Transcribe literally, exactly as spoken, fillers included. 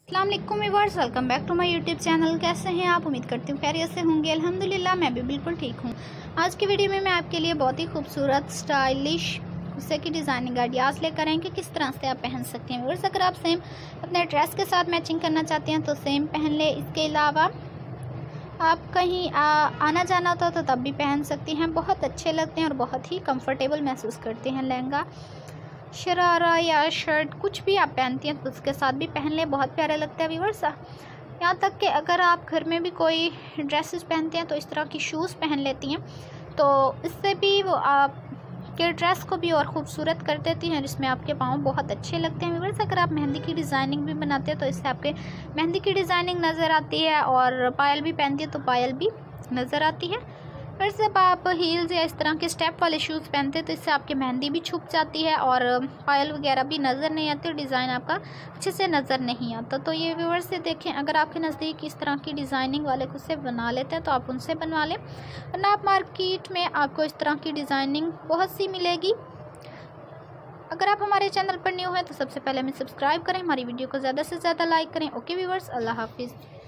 अस्सलाम वालेकुम viewers, welcome back to my YouTube channel. कैसे हैं आप? उम्मीद करती हूँ खैरियत से होंगे। अल्हम्दुलिल्लाह मैं भी बिल्कुल ठीक हूँ। आज की वीडियो में मैं आपके लिए बहुत ही खूबसूरत स्टाइलिश गुस्से की डिज़ाइनिंग आइडियाज़ लेकर आए कि किस तरह से आप पहन सकते हैं। व्यूअर्स, अगर आप सेम अपने ड्रेस के साथ मैचिंग करना चाहते हैं तो सेम पहन ले। इसके अलावा आप कहीं आ, आना जाना होता तो तब भी पहन सकती हैं। बहुत अच्छे लगते हैं और बहुत ही कंफर्टेबल महसूस करते हैं। लहंगा, शरारा या शर्ट कुछ भी आप पहनती हैं तो उसके साथ भी पहन ले, बहुत प्यारा लगता है व्यूअर्स। यहाँ तक कि अगर आप घर में भी कोई ड्रेसेस पहनते हैं तो इस तरह की शूज़ पहन लेती हैं तो इससे भी वो आप के ड्रेस को भी और ख़ूबसूरत कर देती हैं, जिसमें आपके पाँव बहुत अच्छे लगते हैं व्यूअर्स। अगर आप मेहंदी की डिज़ाइनिंग भी बनाते हैं तो इससे आपके मेहंदी की डिज़ाइनिंग नज़र आती है और पायल भी पहनती है तो पायल भी नज़र आती है। फिर जब आप हील्स या इस तरह के स्टेप वाले शूज़ पहनते हैं तो इससे आपकी मेहंदी भी छुप जाती है और पायल वगैरह भी नज़र नहीं आती और डिज़ाइन आपका अच्छे से नज़र नहीं आता। तो ये व्यूअर्स से देखें, अगर आपके नज़दीक इस तरह की डिज़ाइनिंग वाले खुद से बना लेते हैं तो आप उनसे बनवा लें, वरना आप मार्केट में आपको इस तरह की डिज़ाइनिंग बहुत सी मिलेगी। अगर आप हमारे चैनल पर न्यू हैं तो सबसे पहले हमें सब्सक्राइब करें, हमारी वीडियो को ज़्यादा से ज़्यादा लाइक करें। ओके व्यूअर्स, अल्लाह हाफिज़।